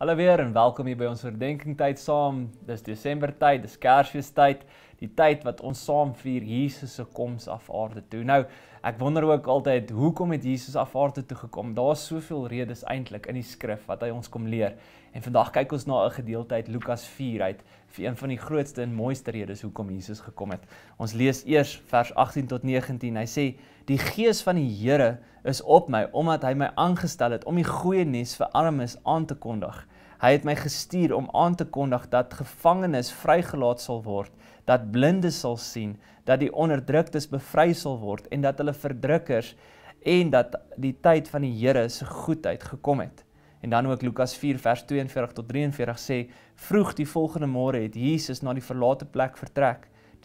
Hallo weer en welkom hier by ons oordenkingtyd saam. Dis Desembertyd, dis Kersfeestyd, die tyd wat ons saam vier Jesus se koms af aarde toe. Nou, ek wonder ook altyd, hoekom het Jesus af aarde toe gekom? Daar's soveel redes eintlik in die skrif wat hy ons kom leer. En vandag kyk ons na 'n gedeelte uit Lukas 4 uit, vir een van die grootste en mooiste redes hoekom Jesus gekom het. Ons lees eers vers 18 tot 19. Hy sê: "Die Gees van die Here is op my, omdat hy my aangestel het om die goeie nuus vir armes aan te kondig. Hy het my gestuur om aan te kondig dat gevangenes vrygelaat sal word, dat blindes sal sien, dat die onderdruktes bevry sal word en dat hulle verdrukkers en dat die tyd van die Here se goedheid gekom het." En dan ook Lukas 4 vers 42 tot 43 sê: "Vroeg die volgende môre het Jesus na die verlate plek vertrek. Die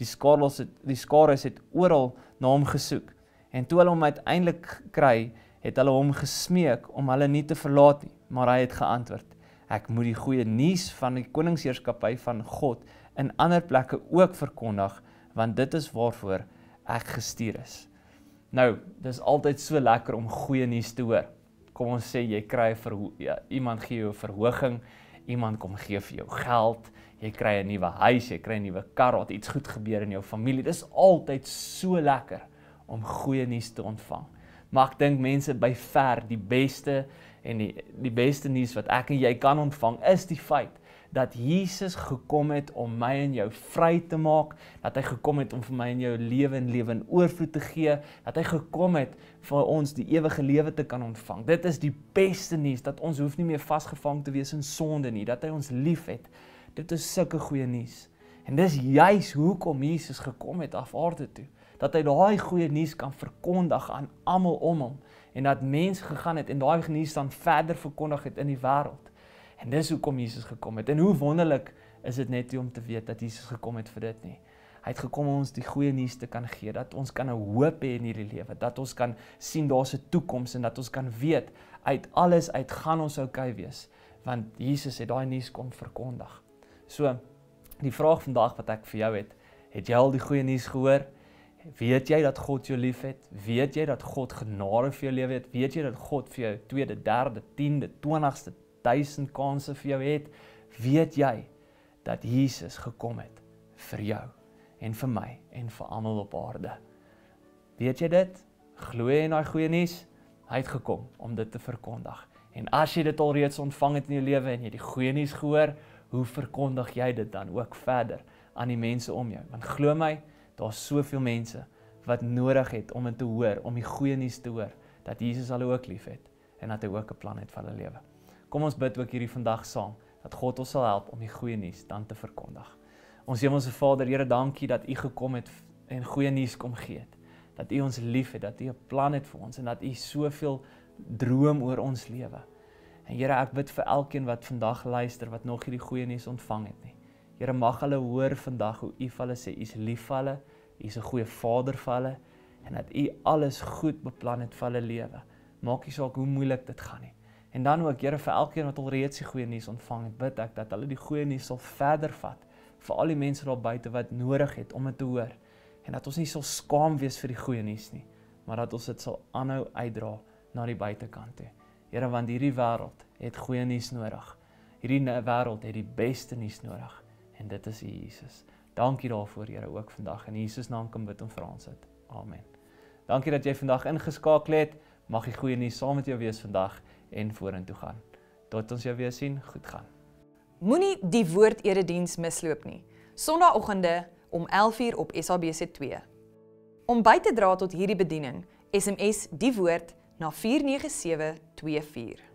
skares het oral na hom gesoek. En toe hulle hom uiteindelik kry, het hulle hom gesmeek om hulle nie te verlaat nie, maar hy het geantwoord: Ek moet die goeie nuus van die koningsheerskappy van God in ander plekke ook verkondig, want dit is waarvoor ek gestuur is." Nou, dis altyd so lekker om goeie nuus te hoor. Kom ons sê jy kry iemand gee jou 'n verhoging, iemand kom gee vir jou geld, jy kry 'n nuwe huis, jy kry 'n nuwe kar, of iets goed gebeur in jou familie. Dis altyd so lekker om goeie nuus te ontvang. Maar ek dink mense by ver die beste en die beste nuus wat ek en jy kan ontvang is die feit dat Jesus gekom het om my en jou vry te maak, dat hy gekom het om vir my en jou lewe in oorvloed te gee, dat hy gekom het vir ons die ewige lewe te kan ontvang. Dit is die beste nuus, dat ons hoef nie meer vasgevang te wees in sonde nie, dat hy ons liefhet. Dit is sulke goeie nuus. En dis juis hoekom Jesus gekom het af aarde toe, dat hy daai goeie nuus kan verkondig aan almal om hom, en dat mense gegaan het en daai nuus dan verder verkondig het in die wêreld. En dis hoekom Jesus gekom het. En hoe wonderlik is dit net om te weet dat Jesus gekom het vir dit nie. Hy het gekom om ons die goeie nuus te kan gee, dat ons kan 'n hoop hê in hierdie lewe, dat ons kan sien daar's 'n toekoms en dat ons kan weet uit alles uit gaan ons okay wees, want Jesus het daai nuus kom verkondig. So, die vraag vandag wat ek vir jou het jy al die goeie nuus gehoor? Weet jy dat God jou liefhet? Weet jy dat God genade vir jou lewe het? Weet jy dat God vir jou tweede, derde, 10de, 20ste, 1000 kansse vir jou het? Weet jy dat Jesus gekom het vir jou en vir my en vir almal op aarde? Weet jy dit? Glo jy in daai goeie nuus? Hy het gekom om dit te verkondig. En as jy dit al reeds ontvang het in jou lewe en jy die goeie nuus gehoor, hoe verkondig jy dit dan ook verder aan die mense om jou? Want glo my, daar's soveel mense wat nodig het om dit te hoor, om die goeie nuus te hoor, dat Jesus hulle ook liefhet en dat hy ook 'n plan het vir hulle lewe. Kom ons bid ook hierdie vandag saam, dat God ons sal help om die goeie nuus dan te verkondig. Ons Hemelse Vader, Here, dankie dat U gekom het en goeie nuus kom gee het. Dat U ons liefhet, dat U 'n plan het vir ons en dat U soveel droom oor ons lewe. En Here, ek bid vir elkeen wat vandag luister, wat nog hierdie goeie nuus ontvang het nie. Here, mag hulle hoor vandag hoe U vir hulle sê, U is lief vir hulle, U is 'n goeie Vader vir hulle, en dat U alles goed beplan het vir hulle lewe. Maak nie saak hoe moeilik dit gaan nie. En dan ook, Here, vir elkeen wat al reeds die goeie nuus ontvang het, bid ek dat hulle die goeie nuus sal verder vat, vir al die mense daar buite wat nodig het om dit te hoor. En dat ons nie sal skaam wees vir die goeie nuus nie, maar dat ons dit sal aanhou uitdra na die buitekant toe. Here, want hierdie wêreld het goeie nuus nodig. Hierdie wêreld het die beste nuus nodig. En dit is U, Jesus. Dankie daarvoor, Here, ook vandag. In Jesus naam kom bid en vra ons dit. Amen. Dankie dat jy vandag ingeskakel het. Mag die goeie nuus saam met jou wees vandag en vorentoe gaan. Tot ons jou weer sien, goed gaan. Moenie die woord erediens misloop nie. Sondagoggende om 11:00 op SABC2. Om by te dra tot hierdie bediening, SMS die woord na 49724.